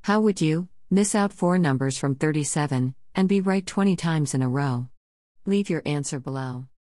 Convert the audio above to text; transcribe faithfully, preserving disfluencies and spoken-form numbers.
How would you miss out four numbers from thirty-seven and be right twenty times in a row? Leave your answer below.